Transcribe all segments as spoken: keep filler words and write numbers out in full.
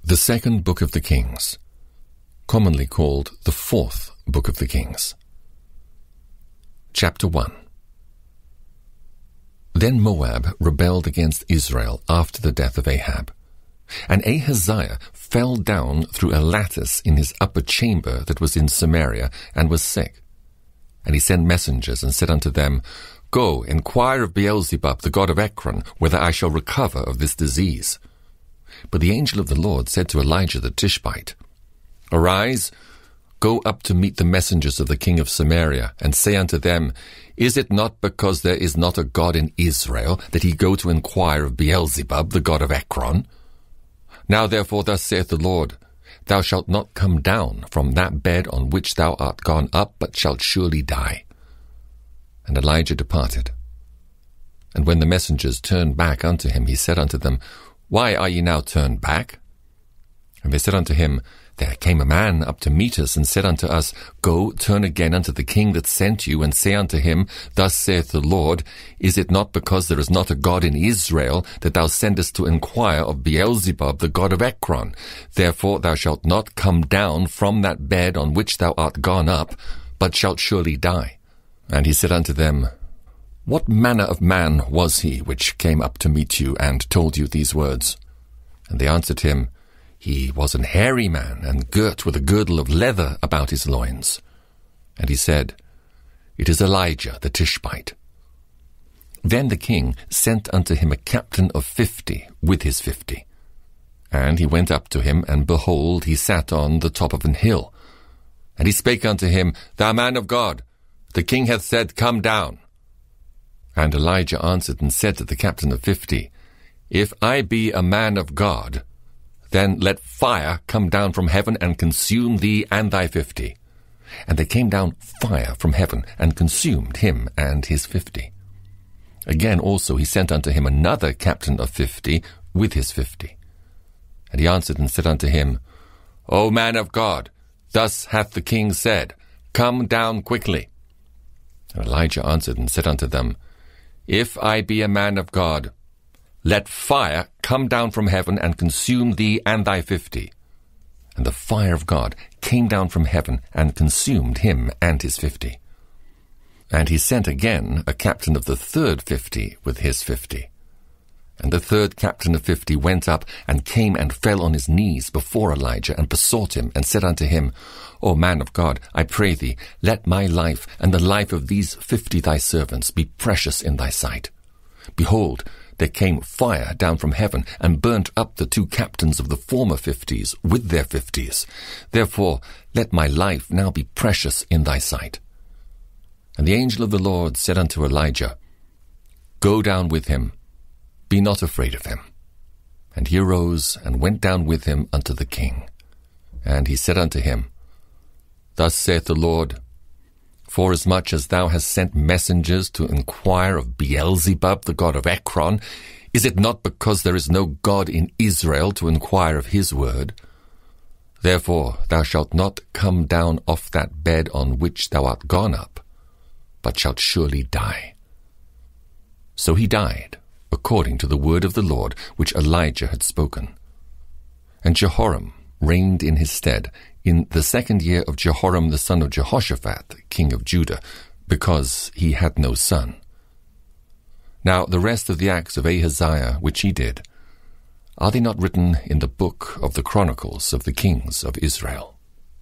The second book of the Kings, commonly called the fourth book of the Kings. Chapter one. Then Moab rebelled against Israel after the death of Ahab. And Ahaziah fell down through a lattice in his upper chamber that was in Samaria, and was sick. And he sent messengers, and said unto them, Go, inquire of Beelzebub, the god of Ekron, whether I shall recover of this disease. But the angel of the Lord said to Elijah the Tishbite, Arise, go up to meet the messengers of the king of Samaria, and say unto them, Is it not because there is not a God in Israel, that ye go to inquire of Beelzebub, the god of Ekron? Now therefore thus saith the Lord, Thou shalt not come down from that bed on which thou art gone up, but shalt surely die. And Elijah departed. And when the messengers turned back unto him, he said unto them, Why are ye now turned back? And they said unto him, There came a man up to meet us, and said unto us, Go, turn again unto the king that sent you, and say unto him, Thus saith the Lord, Is it not because there is not a God in Israel, that thou sendest to inquire of Beelzebub, the god of Ekron? Therefore thou shalt not come down from that bed on which thou art gone up, but shalt surely die. And he said unto them, What manner of man was he which came up to meet you, and told you these words? And they answered him, He was an hairy man, and girt with a girdle of leather about his loins. And he said, It is Elijah the Tishbite. Then the king sent unto him a captain of fifty with his fifty. And he went up to him, and behold, he sat on the top of an hill. And he spake unto him, Thou man of God, the king hath said, Come down. And Elijah answered and said to the captain of fifty, If I be a man of God, then let fire come down from heaven and consume thee and thy fifty. And there came down fire from heaven and consumed him and his fifty. Again also he sent unto him another captain of fifty with his fifty. And he answered and said unto him, O man of God, thus hath the king said, Come down quickly. And Elijah answered and said unto them, If I be a man of God, let fire come down from heaven and consume thee and thy fifty. And the fire of God came down from heaven and consumed him and his fifty. And he sent again a captain of the third fifty with his fifty. And the third captain of fifty went up and came and fell on his knees before Elijah and besought him and said unto him, O man of God, I pray thee, let my life and the life of these fifty thy servants be precious in thy sight. Behold, there came fire down from heaven, and burnt up the two captains of the former fifties with their fifties. Therefore let my life now be precious in thy sight. And the angel of the Lord said unto Elijah, Go down with him, be not afraid of him. And he arose and went down with him unto the king. And he said unto him, Thus saith the Lord, Forasmuch as thou hast sent messengers to inquire of Beelzebub, the god of Ekron, is it not because there is no God in Israel to inquire of his word? Therefore thou shalt not come down off that bed on which thou art gone up, but shalt surely die. So he died, according to the word of the Lord which Elijah had spoken. And Jehoram reigned in his stead in the second year of Jehoram the son of Jehoshaphat, king of Judah, because he had no son. Now the rest of the acts of Ahaziah which he did, are they not written in the book of the Chronicles of the kings of Israel?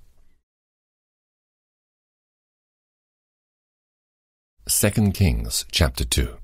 Second Kings chapter two.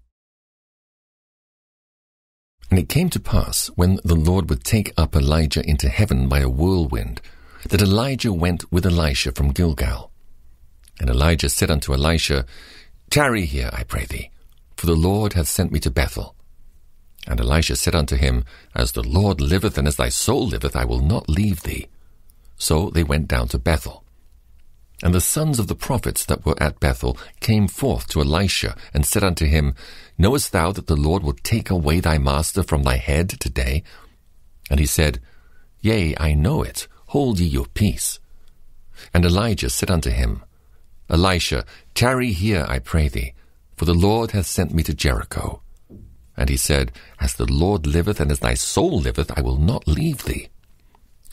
And it came to pass, when the Lord would take up Elijah into heaven by a whirlwind, that Elijah went with Elisha from Gilgal. And Elijah said unto Elisha, Tarry here, I pray thee, for the Lord hath sent me to Bethel. And Elisha said unto him, As the Lord liveth, and as thy soul liveth, I will not leave thee. So they went down to Bethel. And the sons of the prophets that were at Bethel came forth to Elisha, and said unto him, Knowest thou that the Lord will take away thy master from thy head today? And he said, Yea, I know it. Hold ye your peace. And Elijah said unto him, Elisha, tarry here, I pray thee, for the Lord hath sent me to Jericho. And he said, As the Lord liveth, and as thy soul liveth, I will not leave thee.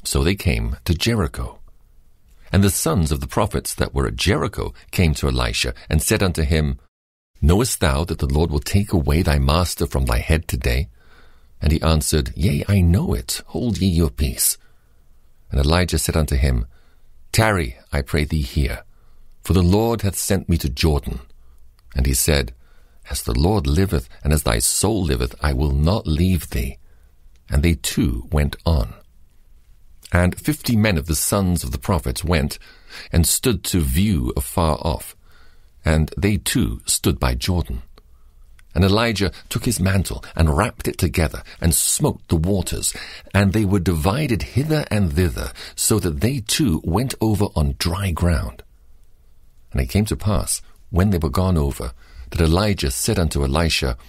So they came to Jericho. And the sons of the prophets that were at Jericho came to Elisha, and said unto him, Knowest thou that the Lord will take away thy master from thy head today? And he answered, Yea, I know it. Hold ye your peace. And Elijah said unto him, Tarry, I pray thee here, for the Lord hath sent me to Jordan. And he said, As the Lord liveth, and as thy soul liveth, I will not leave thee. And they too went on. And fifty men of the sons of the prophets went, and stood to view afar off, and they too stood by Jordan. And Elijah took his mantle, and wrapped it together, and smote the waters, and they were divided hither and thither, so that they too went over on dry ground. And it came to pass, when they were gone over, that Elijah said unto Elisha,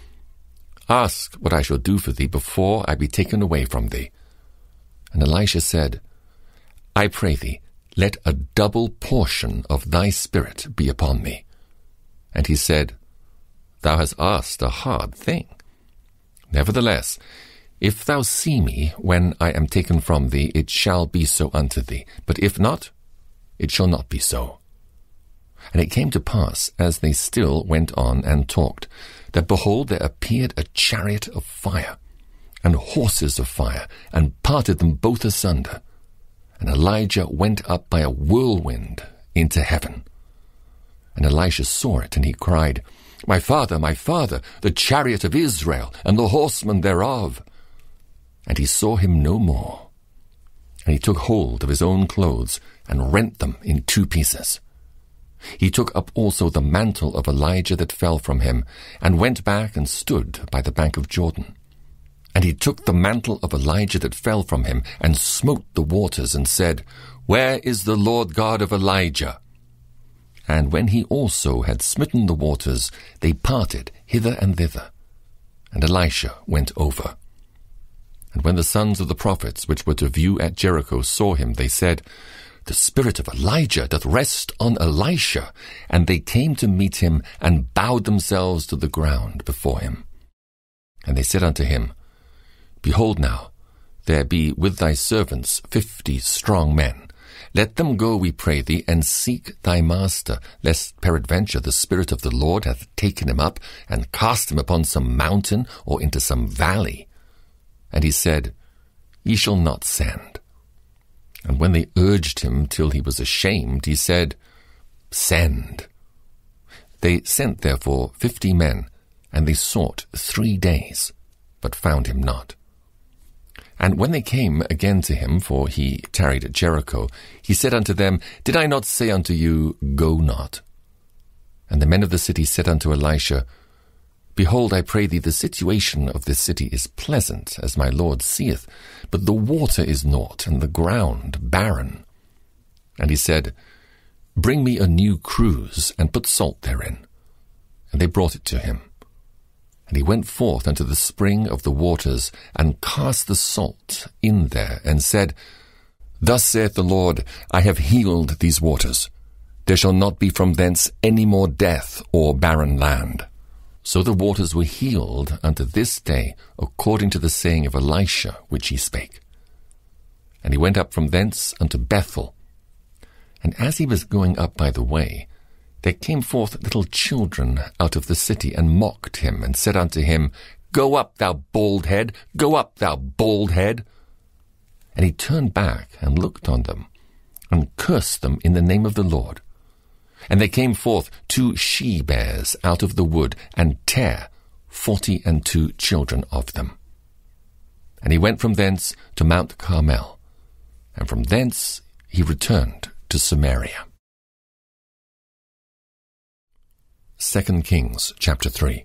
Ask what I shall do for thee before I be taken away from thee. And Elisha said, I pray thee, let a double portion of thy spirit be upon me. And he said, Thou hast asked a hard thing. Nevertheless, if thou see me when I am taken from thee, it shall be so unto thee. But if not, it shall not be so. And it came to pass, as they still went on and talked, that behold, there appeared a chariot of fire, and horses of fire, and parted them both asunder. And Elijah went up by a whirlwind into heaven. And Elisha saw it, and he cried, My father, my father, the chariot of Israel, and the horsemen thereof. And he saw him no more. And he took hold of his own clothes, and rent them in two pieces. He took up also the mantle of Elijah that fell from him, and went back and stood by the bank of Jordan. And he took the mantle of Elijah that fell from him, and smote the waters, and said, Where is the Lord God of Elijah? And when he also had smitten the waters, they parted hither and thither. And Elisha went over. And when the sons of the prophets which were to view at Jericho saw him, they said, The spirit of Elijah doth rest on Elisha. And they came to meet him, and bowed themselves to the ground before him. And they said unto him, Behold now, there be with thy servants fifty strong men. Let them go, we pray thee, and seek thy master, lest peradventure the Spirit of the Lord hath taken him up, and cast him upon some mountain, or into some valley. And he said, Ye shall not send. And when they urged him till he was ashamed, he said, Send. They sent therefore fifty men, and they sought three days, but found him not. And when they came again to him, for he tarried at Jericho, he said unto them, Did I not say unto you, Go not? And the men of the city said unto Elisha, Behold, I pray thee, the situation of this city is pleasant, as my Lord seeth, but the water is naught, and the ground barren. And he said, Bring me a new cruse, and put salt therein. And they brought it to him. And he went forth unto the spring of the waters, and cast the salt in there, and said, Thus saith the Lord, I have healed these waters. There shall not be from thence any more death or barren land. So the waters were healed unto this day, according to the saying of Elisha which he spake. And he went up from thence unto Bethel. And as he was going up by the way, there came forth little children out of the city, and mocked him, and said unto him, Go up, thou bald head, go up, thou bald head. And he turned back, and looked on them, and cursed them in the name of the Lord. And there came forth two she-bears out of the wood, and tare forty and two children of them. And he went from thence to Mount Carmel, and from thence he returned to Samaria. Second Kings chapter three.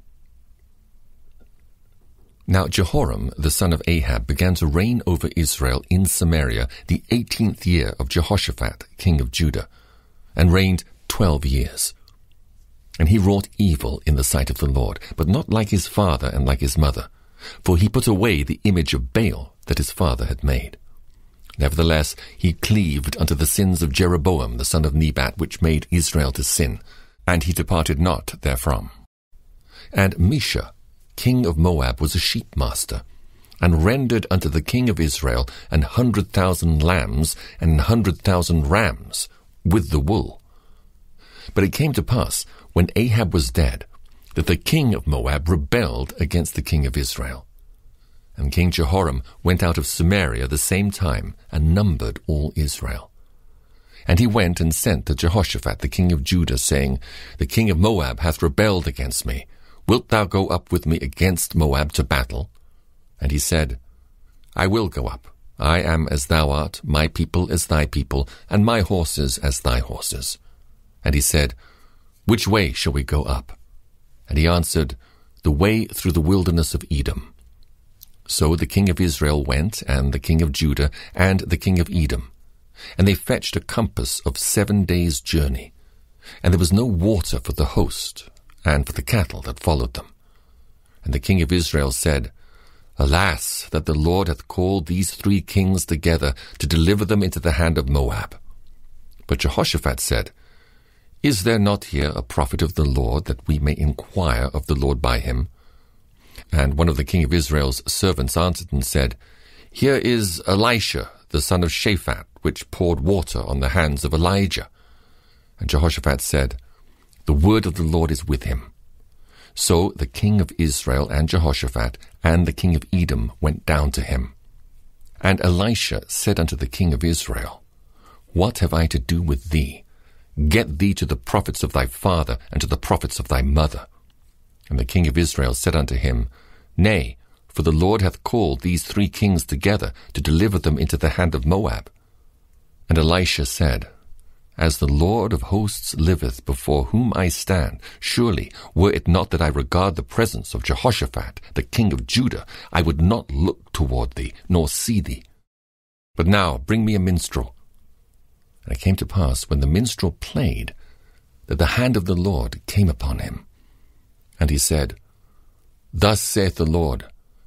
Now Jehoram the son of Ahab began to reign over Israel in Samaria the eighteenth year of Jehoshaphat king of Judah, and reigned twelve years. And he wrought evil in the sight of the Lord, but not like his father and like his mother, for he put away the image of Baal that his father had made. Nevertheless he cleaved unto the sins of Jeroboam the son of Nebat, which made Israel to sin, and he departed not therefrom. And Mesha, king of Moab, was a sheep master, and rendered unto the king of Israel an hundred thousand lambs and an hundred thousand rams, with the wool. But it came to pass, when Ahab was dead, that the king of Moab rebelled against the king of Israel. And King Jehoram went out of Samaria the same time, and numbered all Israel. And he went and sent to Jehoshaphat the king of Judah, saying, The king of Moab hath rebelled against me. Wilt thou go up with me against Moab to battle? And he said, I will go up. I am as thou art, my people as thy people, and my horses as thy horses. And he said, Which way shall we go up? And he answered, The way through the wilderness of Edom. So the king of Israel went, and the king of Judah, and the king of Edom. And they fetched a compass of seven days' journey. And there was no water for the host, and for the cattle that followed them. And the king of Israel said, Alas, that the Lord hath called these three kings together to deliver them into the hand of Moab. But Jehoshaphat said, Is there not here a prophet of the Lord, that we may inquire of the Lord by him? And one of the king of Israel's servants answered and said, Here is Elisha, the son of Shaphat, which poured water on the hands of Elijah. And Jehoshaphat said, The word of the Lord is with him. So the king of Israel and Jehoshaphat and the king of Edom went down to him. And Elisha said unto the king of Israel, What have I to do with thee? Get thee to the prophets of thy father and to the prophets of thy mother. And the king of Israel said unto him, Nay, for the Lord hath called these three kings together to deliver them into the hand of Moab. And Elisha said, As the Lord of hosts liveth, before whom I stand, surely, were it not that I regard the presence of Jehoshaphat, the king of Judah, I would not look toward thee, nor see thee. But now bring me a minstrel. And it came to pass, when the minstrel played, that the hand of the Lord came upon him. And he said, Thus saith the Lord,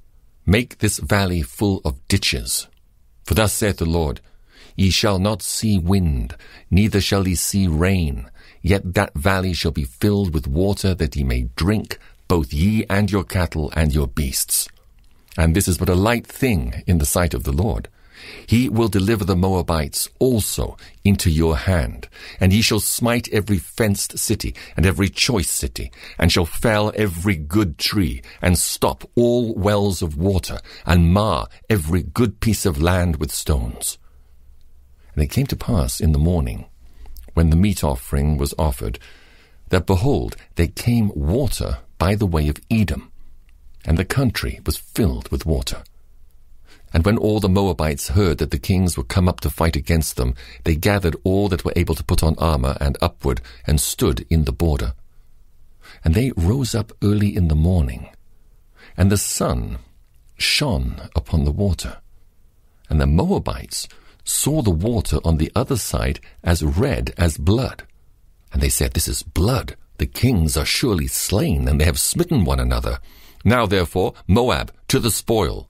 Make this valley full of ditches. For thus saith the Lord, Ye shall not see wind, neither shall ye see rain, yet that valley shall be filled with water, that ye may drink, both ye and your cattle and your beasts. And this is but a light thing in the sight of the Lord. He will deliver the Moabites also into your hand, and ye shall smite every fenced city and every choice city, and shall fell every good tree, and stop all wells of water, and mar every good piece of land with stones. And it came to pass in the morning, when the meat offering was offered, that, behold, there came water by the way of Edom, and the country was filled with water. And when all the Moabites heard that the kings were come up to fight against them, they gathered all that were able to put on armor and upward, and stood in the border. And they rose up early in the morning, and the sun shone upon the water. And the Moabites saw the water on the other side as red as blood. And they said, This is blood. The kings are surely slain, and they have smitten one another. Now therefore, Moab, to the spoil.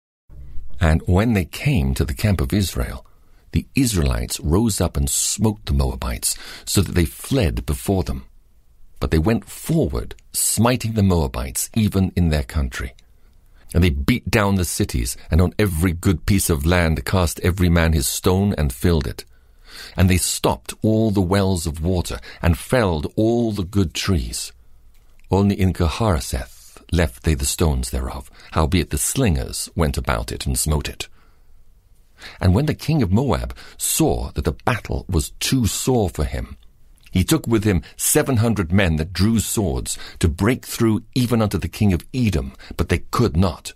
And when they came to the camp of Israel, the Israelites rose up and smote the Moabites, so that they fled before them. But they went forward, smiting the Moabites, even in their country. And they beat down the cities, and on every good piece of land cast every man his stone, and filled it. And they stopped all the wells of water, and felled all the good trees. Only in Geharaseth left they the stones thereof, howbeit the slingers went about it and smote it. And when the king of Moab saw that the battle was too sore for him, he took with him seven hundred men that drew swords, to break through even unto the king of Edom, but they could not.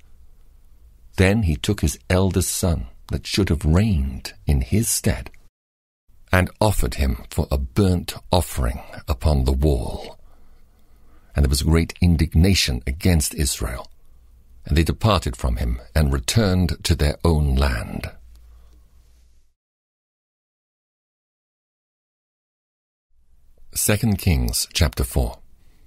Then he took his eldest son, that should have reigned in his stead, and offered him for a burnt offering upon the wall. And there was great indignation against Israel. And they departed from him, and returned to their own land. Second Kings chapter four.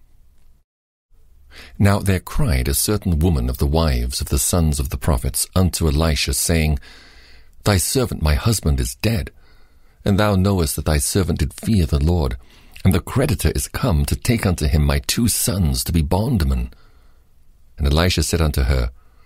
Now there cried a certain woman of the wives of the sons of the prophets unto Elisha, saying, Thy servant my husband is dead, and thou knowest that thy servant did fear the Lord, and the creditor is come to take unto him my two sons to be bondmen. And Elisha said unto her,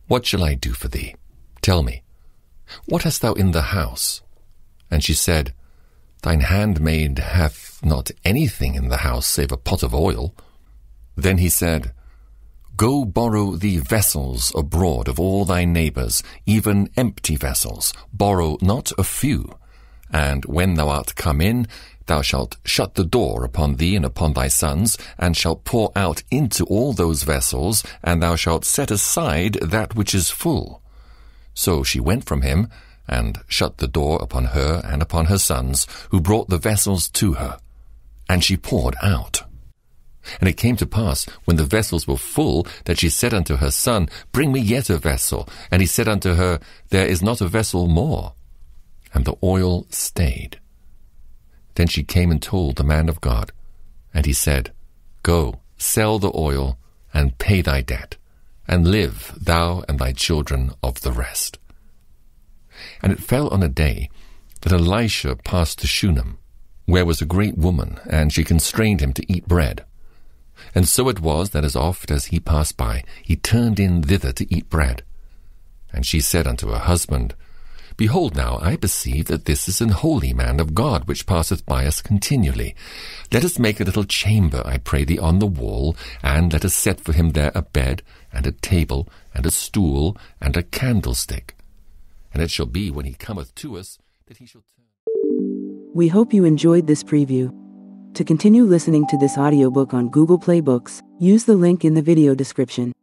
What shall I do for thee? Tell me, what hast thou in the house? And she said, Thine handmaid hath not anything in the house save a pot of oil. Then he said, Go borrow thee vessels abroad of all thy neighbours, even empty vessels, borrow not a few. And when thou art come in, thou shalt shut the door upon thee and upon thy sons, and shalt pour out into all those vessels, and thou shalt set aside that which is full. So she went from him, and shut the door upon her and upon her sons, who brought the vessels to her. And she poured out. And it came to pass, when the vessels were full, that she said unto her son, Bring me yet a vessel. And he said unto her, There is not a vessel more. And the oil stayed. Then she came and told the man of God. And he said, Go, sell the oil, and pay thy debt, and live thou and thy children of the rest. And it fell on a day that Elisha passed to Shunem, where was a great woman, and she constrained him to eat bread. And so it was that as oft as he passed by, he turned in thither to eat bread. And she said unto her husband, Behold now, I perceive that this is an holy man of God, which passeth by us continually. Let us make a little chamber, I pray thee, on the wall, and let us set for him there a bed, and a table, and a stool, and a candlestick. And it shall be, when he cometh to us, that he shall turn. We hope you enjoyed this preview. To continue listening to this audiobook on Google Play Books, use the link in the video description.